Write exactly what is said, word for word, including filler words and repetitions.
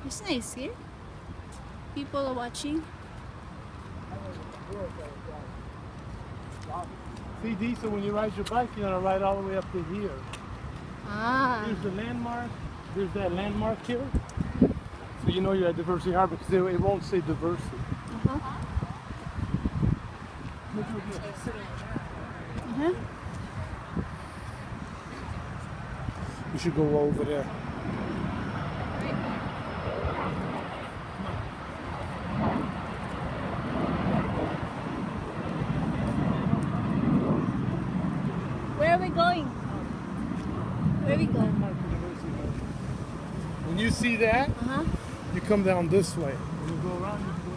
It's nice here. People are watching. See, Dee, so when you ride your bike, you're gonna ride all the way up to here. Ah. Here's the landmark. There's that landmark here. So you know you're at Diversey Harbor because it, it won't say Diversey. Uh-huh. Uh-huh. We should go over there. Where are we going? Where are we going? When you see that, Uh-huh. you come down this way. When you go around, you